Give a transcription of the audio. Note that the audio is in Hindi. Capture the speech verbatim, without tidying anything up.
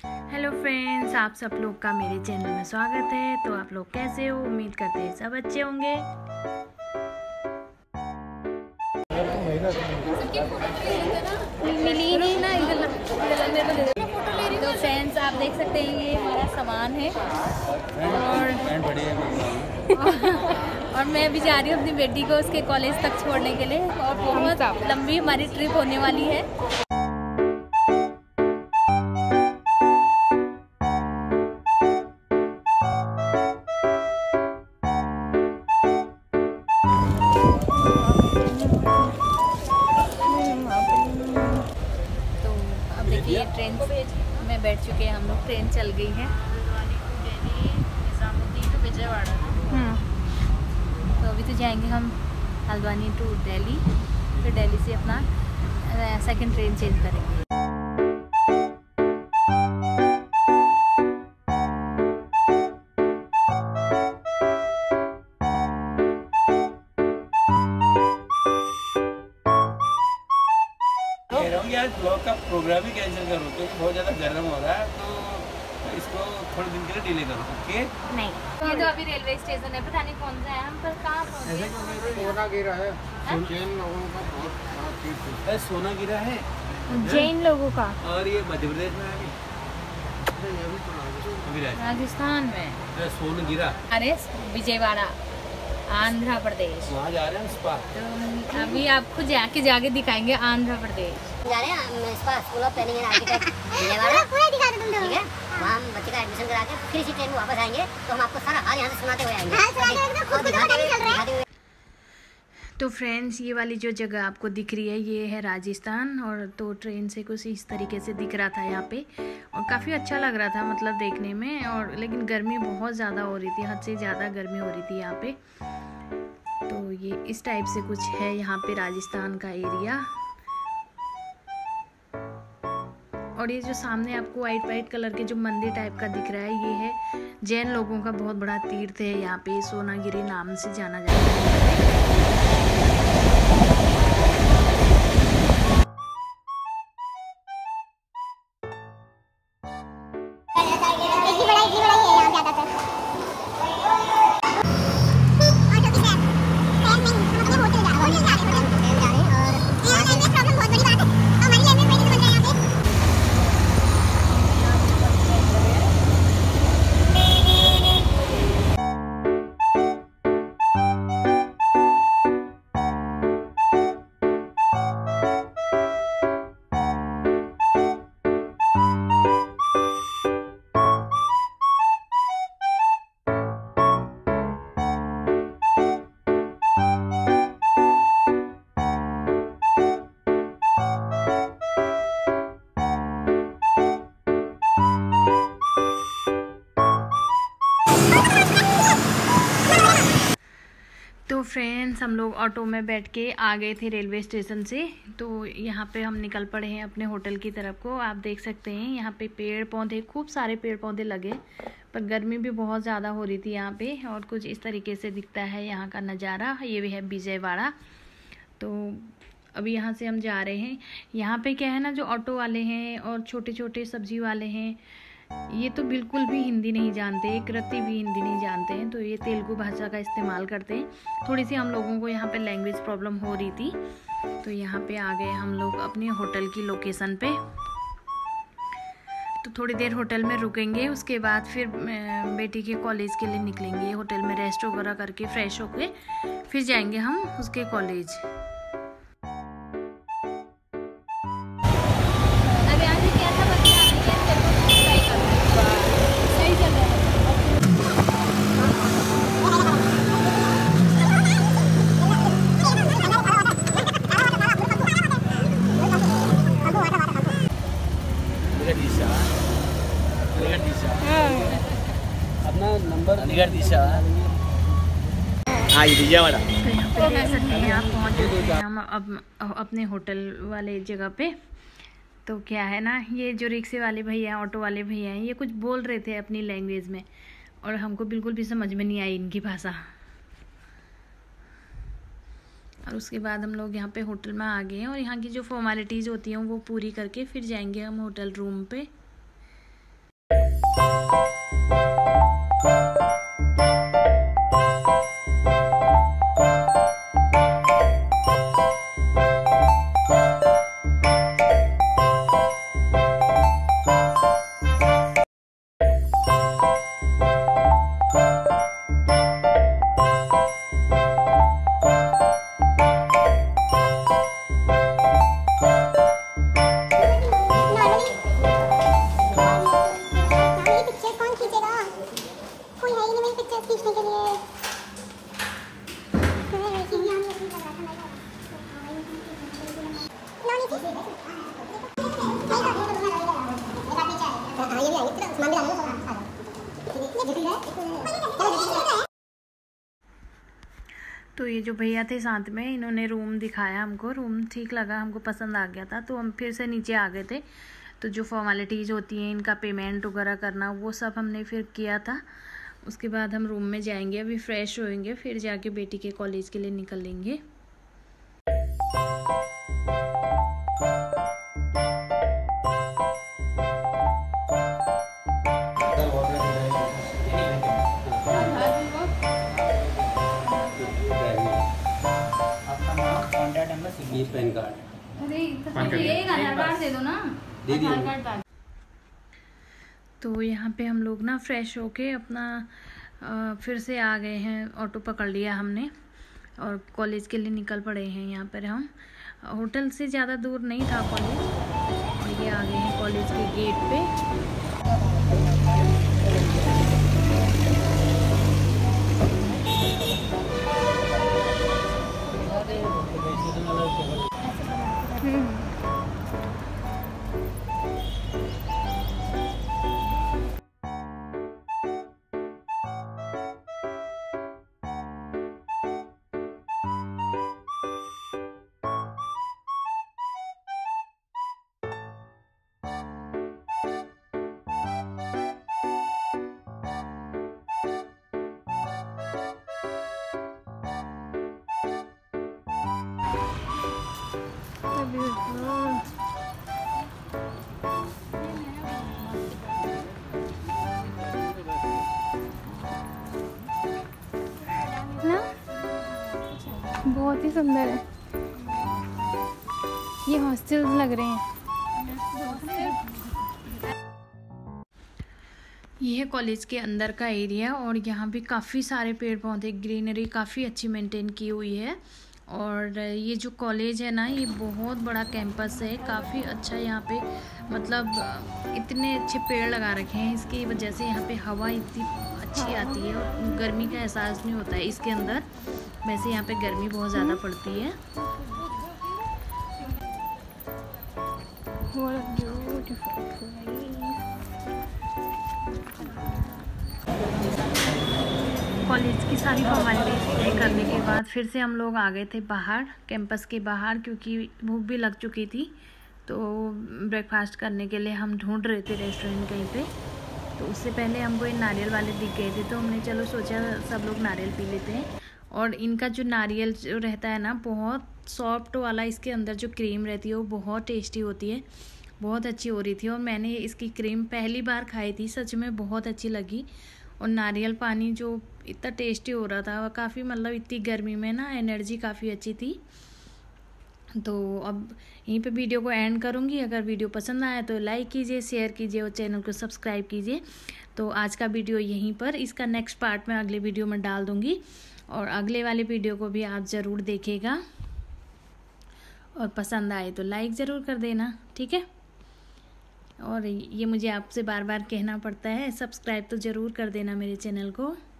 हेलो फ्रेंड्स, आप सब लोग का मेरे चैनल में स्वागत है। तो आप लोग कैसे हो? उम्मीद करते हैं सब अच्छे होंगे। मिली नहीं ना, तो फ्रेंड्स आप देख सकते हैं ये हमारा सामान है और और मैं अभी जा रही हूँ अपनी बेटी को उसके कॉलेज तक छोड़ने के लिए और बहुत लंबी हमारी ट्रिप होने वाली है। ये ट्रेन में बैठ चुके हैं हम लोग, ट्रेन चल गई है निजामुद्दीन टू विजयवाड़ा। तो अभी तो जाएंगे हम हल्द्वानी टू दिल्ली, फिर दिल्ली से अपना सेकंड ट्रेन चेंज करेंगे। यार ब्लॉग का प्रोग्राम ही कैंसिल करो क्योंकि तो बहुत ज़्यादा गर्म हो रहा है, तो इसको थोड़े दिन के लिए डिले करो। ओके नहीं, ये तो अभी रेलवे स्टेशन है, पता नहीं कौन सा है, हम पर कहाँ पहुँचे? सोना गिरा है, जैन लोगों का बहुत बड़ा तीर्थ है। सोना गिरा है जैन लोगों का, और ये मध्य प्रदेश में है अभी राजस्थान में सोना गिरा। अरे विजयवाड़ा आंध्र प्रदेश, वहाँ जा रहे हैं स्पा। तो अभी आपको जाके जाके दिखाएंगे आंध्र प्रदेश जा रहे हैं SPA, school of planning and architect Vijayawada. पूरा दिखा दो तुम, ठीक है? वहाँ हम बच्चे का एडमिशन करा के फिर इसी ट्रेन में वापस आएंगे, तो हम आपको सारा हाल यहाँ से सुनाते हुए आएंगे। और दिखाते हुए। तो फ्रेंड्स, ये वाली जो जगह आपको दिख रही है ये है राजस्थान। और तो ट्रेन से कुछ इस तरीके से दिख रहा था यहाँ पे, और काफ़ी अच्छा लग रहा था मतलब देखने में। और लेकिन गर्मी बहुत ज़्यादा हो रही थी, हद से ज़्यादा गर्मी हो रही थी यहाँ पे। तो ये इस टाइप से कुछ है यहाँ पे राजस्थान का एरिया। और ये जो सामने आपको वाइट वाइट कलर के जो मंदिर टाइप का दिख रहा है, ये है जैन लोगों का बहुत बड़ा तीर्थ है यहाँ पे, सोनागिरी नाम से जाना जाता है। तो फ्रेंड्स, हम लोग ऑटो में बैठ के आ गए थे रेलवे स्टेशन से। तो यहाँ पे हम निकल पड़े हैं अपने होटल की तरफ को। आप देख सकते हैं यहाँ पे पेड़ पौधे, खूब सारे पेड़ पौधे लगे, पर गर्मी भी बहुत ज़्यादा हो रही थी यहाँ पे। और कुछ इस तरीके से दिखता है यहाँ का नज़ारा। ये भी है विजयवाड़ा। तो अभी यहाँ से हम जा रहे हैं। यहाँ पे क्या है ना, जो ऑटो वाले हैं और छोटे छोटे सब्जी वाले हैं, ये तो बिल्कुल भी हिंदी नहीं जानते, एक रत्ती भी हिंदी नहीं जानते हैं। तो ये तेलुगु भाषा का इस्तेमाल करते हैं। थोड़ी सी हम लोगों को यहाँ पे लैंग्वेज प्रॉब्लम हो रही थी। तो यहाँ पे आ गए हम लोग अपने होटल की लोकेशन पे। तो थोड़ी देर होटल में रुकेंगे, उसके बाद फिर बेटी के कॉलेज के लिए निकलेंगे। होटल में रेस्ट वगैरह करके फ्रेश होके फिर जाएंगे हम उसके कॉलेज। अपना नंबर अलीगढ़ दिशा। हाँ, ये विजयवाड़ा। तो यहाँ पे देख सकते हैं आप, पहुँच चुके हैं हम अब अपने होटल वाले जगह पे। तो क्या है ना, ये जो रिक्शे वाले भैया, ऑटो वाले भैया हैं, ये कुछ बोल रहे थे अपनी लैंग्वेज में, और हमको बिल्कुल भी समझ में नहीं आई इनकी भाषा। और उसके बाद हम लोग यहाँ पे होटल में आ गए हैं, और यहाँ की जो फॉर्मेलिटीज़ होती हैं वो पूरी करके फिर जाएंगे हम होटल रूम पे। तो ये जो भैया थे साथ में, इन्होंने रूम दिखाया हमको, रूम ठीक लगा, हमको पसंद आ गया था, तो हम फिर से नीचे आ गए थे। तो जो फॉर्मेलिटीज़ होती हैं इनका पेमेंट वगैरह करना, वो सब हमने फिर किया था। उसके बाद हम रूम में जाएंगे, अभी फ्रेश होएंगे, फिर जाके बेटी के कॉलेज के लिए निकलेंगे। ये पैन कार्ड, अरे तो ये आधार कार्ड दे दो ना, दे दिया। आधार कार्ड। तो यहाँ पे हम लोग ना फ्रेश होके अपना आ, फिर से आ गए हैं, ऑटो पकड़ लिया हमने और कॉलेज के लिए निकल पड़े हैं। यहाँ पर हम होटल से ज़्यादा दूर नहीं था कॉलेज, ये आ गए हैं कॉलेज के गेट पे। बहुत ही सुंदर है, ये हॉस्टल्स लग रहे हैं। ये है कॉलेज के अंदर का एरिया और यहाँ भी काफ़ी सारे पेड़ पौधे, ग्रीनरी काफ़ी अच्छी मेंटेन की हुई है। और ये जो कॉलेज है ना, ये बहुत बड़ा कैंपस है, काफ़ी अच्छा। यहाँ पे मतलब इतने अच्छे पेड़ लगा रखे हैं, इसकी वजह से यहाँ पे हवा इतनी अच्छी आती है और गर्मी का एहसास नहीं होता है इसके अंदर। वैसे यहाँ पे गर्मी बहुत ज़्यादा पड़ती है। कॉलेज की सारी फॉर्मेलिटीज करने के बाद फिर से हम लोग आ गए थे बाहर, कैंपस के बाहर, क्योंकि भूख भी लग चुकी थी। तो ब्रेकफास्ट करने के लिए हम ढूंढ रहे थे रेस्टोरेंट कहीं पे। तो उससे पहले हमको ये नारियल वाले दिख गए थे, तो हमने चलो सोचा सब लोग नारियल पी लेते हैं। और इनका जो नारियल जो रहता है ना, बहुत सॉफ्ट वाला, इसके अंदर जो क्रीम रहती है वो बहुत टेस्टी होती है, बहुत अच्छी हो रही थी। और मैंने इसकी क्रीम पहली बार खाई थी, सच में बहुत अच्छी लगी। और नारियल पानी जो इतना टेस्टी हो रहा था, काफ़ी मतलब इतनी गर्मी में ना एनर्जी काफ़ी अच्छी थी। तो अब यहीं पे वीडियो को एंड करूँगी। अगर वीडियो पसंद आया तो लाइक कीजिए, शेयर कीजिए और चैनल को सब्सक्राइब कीजिए। तो आज का वीडियो यहीं पर, इसका नेक्स्ट पार्ट मैं अगले वीडियो में डाल दूँगी और अगले वाले वीडियो को भी आप ज़रूर देखिएगा और पसंद आए तो लाइक ज़रूर कर देना, ठीक है। और ये मुझे आपसे बार बार कहना पड़ता है, सब्सक्राइब तो ज़रूर कर देना मेरे चैनल को।